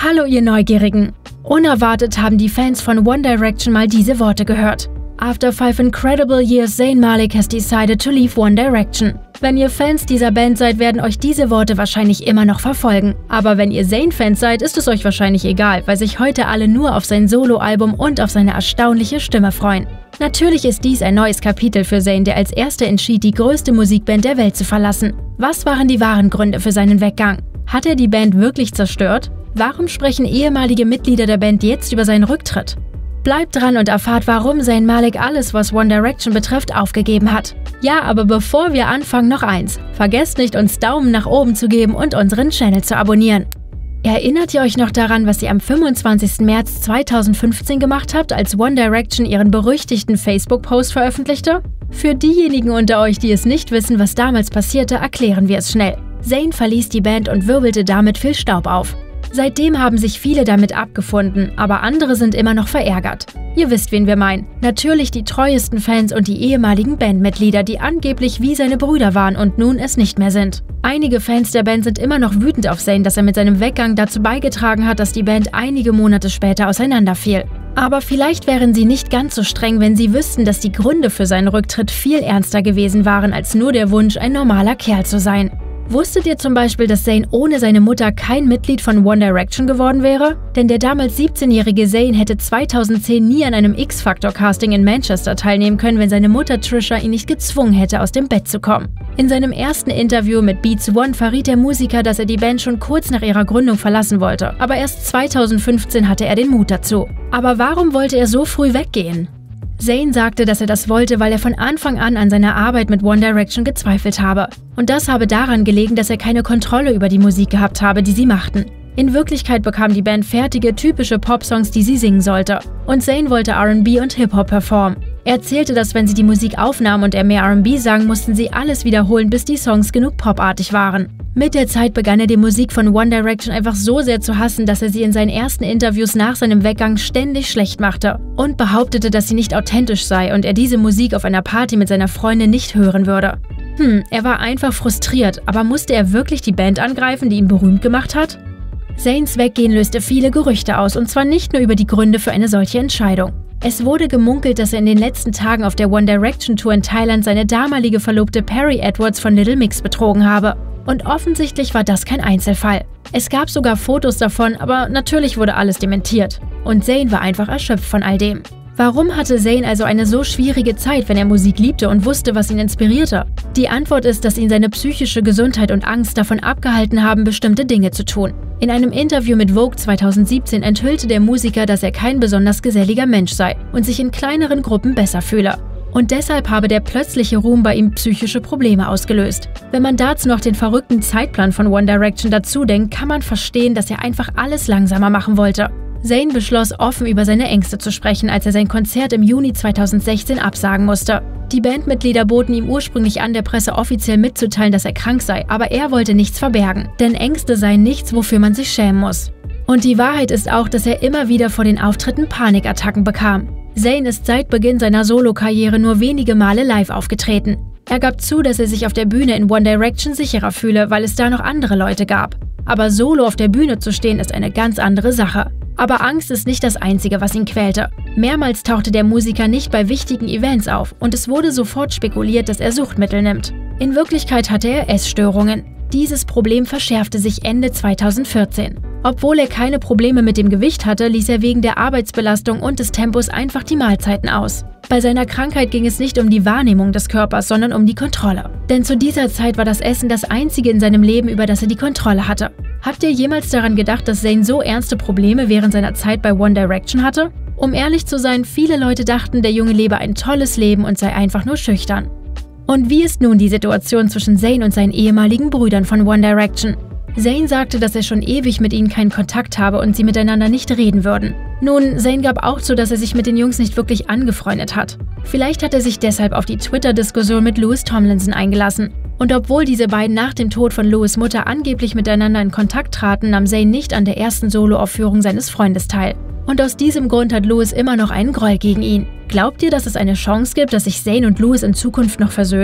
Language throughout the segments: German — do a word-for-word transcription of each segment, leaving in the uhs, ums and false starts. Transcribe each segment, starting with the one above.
Hallo ihr Neugierigen! Unerwartet haben die Fans von One Direction mal diese Worte gehört. After five incredible years, Zayn Malik has decided to leave One Direction. Wenn ihr Fans dieser Band seid, werden euch diese Worte wahrscheinlich immer noch verfolgen. Aber wenn ihr Zayn-Fans seid, ist es euch wahrscheinlich egal, weil sich heute alle nur auf sein Soloalbum und auf seine erstaunliche Stimme freuen. Natürlich ist dies ein neues Kapitel für Zayn, der als erster entschied, die größte Musikband der Welt zu verlassen. Was waren die wahren Gründe für seinen Weggang? Hat er die Band wirklich zerstört? Warum sprechen ehemalige Mitglieder der Band jetzt über seinen Rücktritt? Bleibt dran und erfahrt, warum Zayn Malik alles, was One Direction betrifft, aufgegeben hat. Ja, aber bevor wir anfangen, noch eins. Vergesst nicht, uns Daumen nach oben zu geben und unseren Channel zu abonnieren. Erinnert ihr euch noch daran, was ihr am fünfundzwanzigsten März zweitausendfünfzehn gemacht habt, als One Direction ihren berüchtigten Facebook-Post veröffentlichte? Für diejenigen unter euch, die es nicht wissen, was damals passierte, erklären wir es schnell. Zayn verließ die Band und wirbelte damit viel Staub auf. Seitdem haben sich viele damit abgefunden, aber andere sind immer noch verärgert. Ihr wisst, wen wir meinen. Natürlich die treuesten Fans und die ehemaligen Bandmitglieder, die angeblich wie seine Brüder waren und nun es nicht mehr sind. Einige Fans der Band sind immer noch wütend auf Zayn, dass er mit seinem Weggang dazu beigetragen hat, dass die Band einige Monate später auseinanderfiel. Aber vielleicht wären sie nicht ganz so streng, wenn sie wüssten, dass die Gründe für seinen Rücktritt viel ernster gewesen waren, als nur der Wunsch, ein normaler Kerl zu sein. Wusstet ihr zum Beispiel, dass Zayn ohne seine Mutter kein Mitglied von One Direction geworden wäre? Denn der damals siebzehnjährige Zayn hätte zweitausendzehn nie an einem X-Factor-Casting in Manchester teilnehmen können, wenn seine Mutter Trisha ihn nicht gezwungen hätte, aus dem Bett zu kommen. In seinem ersten Interview mit Beats One verriet der Musiker, dass er die Band schon kurz nach ihrer Gründung verlassen wollte. Aber erst zweitausendfünfzehn hatte er den Mut dazu. Aber warum wollte er so früh weggehen? Zayn sagte, dass er das wollte, weil er von Anfang an an seiner Arbeit mit One Direction gezweifelt habe. Und das habe daran gelegen, dass er keine Kontrolle über die Musik gehabt habe, die sie machten. In Wirklichkeit bekam die Band fertige, typische Pop-Songs, die sie singen sollte. Und Zayn wollte R and B und Hip-Hop performen. Er erzählte, dass wenn sie die Musik aufnahmen und er mehr R and B sang, mussten sie alles wiederholen, bis die Songs genug popartig waren. Mit der Zeit begann er die Musik von One Direction einfach so sehr zu hassen, dass er sie in seinen ersten Interviews nach seinem Weggang ständig schlecht machte und behauptete, dass sie nicht authentisch sei und er diese Musik auf einer Party mit seiner Freundin nicht hören würde. Hm, er war einfach frustriert, aber musste er wirklich die Band angreifen, die ihn berühmt gemacht hat? Zayns Weggehen löste viele Gerüchte aus, und zwar nicht nur über die Gründe für eine solche Entscheidung. Es wurde gemunkelt, dass er in den letzten Tagen auf der One Direction Tour in Thailand seine damalige Verlobte Perry Edwards von Little Mix betrogen habe. Und offensichtlich war das kein Einzelfall. Es gab sogar Fotos davon, aber natürlich wurde alles dementiert. Und Zayn war einfach erschöpft von all dem. Warum hatte Zayn also eine so schwierige Zeit, wenn er Musik liebte und wusste, was ihn inspirierte? Die Antwort ist, dass ihn seine psychische Gesundheit und Angst davon abgehalten haben, bestimmte Dinge zu tun. In einem Interview mit Vogue zweitausendsiebzehn enthüllte der Musiker, dass er kein besonders geselliger Mensch sei und sich in kleineren Gruppen besser fühle. Und deshalb habe der plötzliche Ruhm bei ihm psychische Probleme ausgelöst. Wenn man dazu noch den verrückten Zeitplan von One Direction dazu denkt, kann man verstehen, dass er einfach alles langsamer machen wollte. Zayn beschloss, offen über seine Ängste zu sprechen, als er sein Konzert im Juni zweitausendsechzehn absagen musste. Die Bandmitglieder boten ihm ursprünglich an, der Presse offiziell mitzuteilen, dass er krank sei, aber er wollte nichts verbergen, denn Ängste seien nichts, wofür man sich schämen muss. Und die Wahrheit ist auch, dass er immer wieder vor den Auftritten Panikattacken bekam. Zayn ist seit Beginn seiner Solokarriere nur wenige Male live aufgetreten. Er gab zu, dass er sich auf der Bühne in One Direction sicherer fühle, weil es da noch andere Leute gab. Aber solo auf der Bühne zu stehen, ist eine ganz andere Sache. Aber Angst ist nicht das Einzige, was ihn quälte. Mehrmals tauchte der Musiker nicht bei wichtigen Events auf und es wurde sofort spekuliert, dass er Suchtmittel nimmt. In Wirklichkeit hatte er Essstörungen. Dieses Problem verschärfte sich Ende zweitausendvierzehn. Obwohl er keine Probleme mit dem Gewicht hatte, ließ er wegen der Arbeitsbelastung und des Tempos einfach die Mahlzeiten aus. Bei seiner Krankheit ging es nicht um die Wahrnehmung des Körpers, sondern um die Kontrolle. Denn zu dieser Zeit war das Essen das Einzige in seinem Leben, über das er die Kontrolle hatte. Habt ihr jemals daran gedacht, dass Zayn so ernste Probleme während seiner Zeit bei One Direction hatte? Um ehrlich zu sein, viele Leute dachten, der Junge lebe ein tolles Leben und sei einfach nur schüchtern. Und wie ist nun die Situation zwischen Zayn und seinen ehemaligen Brüdern von One Direction? Zayn sagte, dass er schon ewig mit ihnen keinen Kontakt habe und sie miteinander nicht reden würden. Nun, Zayn gab auch zu, dass er sich mit den Jungs nicht wirklich angefreundet hat. Vielleicht hat er sich deshalb auf die Twitter-Diskussion mit Louis Tomlinson eingelassen. Und obwohl diese beiden nach dem Tod von Louis' Mutter angeblich miteinander in Kontakt traten, nahm Zayn nicht an der ersten Soloaufführung seines Freundes teil. Und aus diesem Grund hat Louis immer noch einen Groll gegen ihn. Glaubt ihr, dass es eine Chance gibt, dass sich Zayn und Louis in Zukunft noch versöhnen?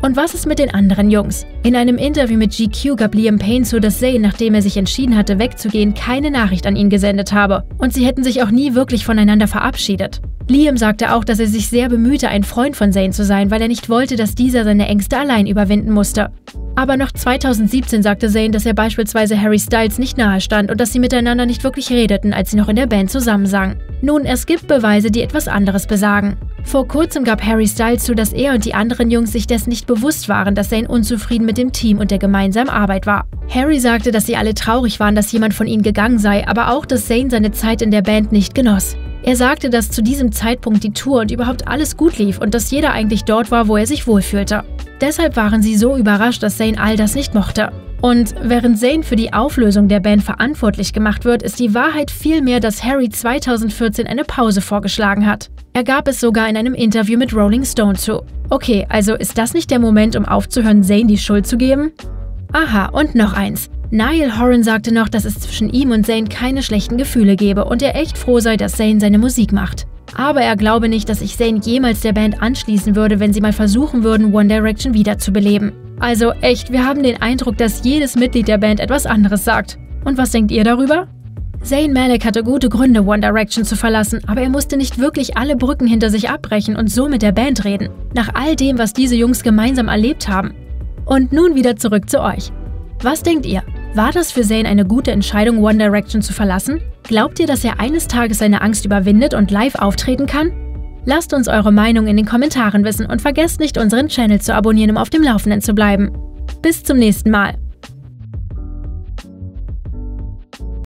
Und was ist mit den anderen Jungs? In einem Interview mit G Q gab Liam Payne zu, dass Zayn, nachdem er sich entschieden hatte, wegzugehen, keine Nachricht an ihn gesendet habe. Und sie hätten sich auch nie wirklich voneinander verabschiedet. Liam sagte auch, dass er sich sehr bemühte, ein Freund von Zayn zu sein, weil er nicht wollte, dass dieser seine Ängste allein überwinden musste. Aber noch zweitausendsiebzehn sagte Zayn, dass er beispielsweise Harry Styles nicht nahe stand und dass sie miteinander nicht wirklich redeten, als sie noch in der Band zusammen sangen. Nun, es gibt Beweise, die etwas anderes besagen. Vor kurzem gab Harry Styles zu, dass er und die anderen Jungs sich dessen nicht bewusst waren, dass Zayn unzufrieden mit dem Team und der gemeinsamen Arbeit war. Harry sagte, dass sie alle traurig waren, dass jemand von ihnen gegangen sei, aber auch, dass Zayn seine Zeit in der Band nicht genoss. Er sagte, dass zu diesem Zeitpunkt die Tour und überhaupt alles gut lief und dass jeder eigentlich dort war, wo er sich wohlfühlte. Deshalb waren sie so überrascht, dass Zayn all das nicht mochte. Und während Zayn für die Auflösung der Band verantwortlich gemacht wird, ist die Wahrheit vielmehr, dass Harry zweitausendvierzehn eine Pause vorgeschlagen hat. Er gab es sogar in einem Interview mit Rolling Stone zu. Okay, also ist das nicht der Moment, um aufzuhören, Zayn die Schuld zu geben? Aha, und noch eins. Niall Horan sagte noch, dass es zwischen ihm und Zayn keine schlechten Gefühle gebe und er echt froh sei, dass Zayn seine Musik macht. Aber er glaube nicht, dass sich Zayn jemals der Band anschließen würde, wenn sie mal versuchen würden, One Direction wiederzubeleben. Also echt, wir haben den Eindruck, dass jedes Mitglied der Band etwas anderes sagt. Und was denkt ihr darüber? Zayn Malik hatte gute Gründe, One Direction zu verlassen, aber er musste nicht wirklich alle Brücken hinter sich abbrechen und so mit der Band reden. Nach all dem, was diese Jungs gemeinsam erlebt haben. Und nun wieder zurück zu euch. Was denkt ihr? War das für Zayn eine gute Entscheidung, One Direction zu verlassen? Glaubt ihr, dass er eines Tages seine Angst überwindet und live auftreten kann? Lasst uns eure Meinung in den Kommentaren wissen und vergesst nicht, unseren Channel zu abonnieren, um auf dem Laufenden zu bleiben. Bis zum nächsten Mal.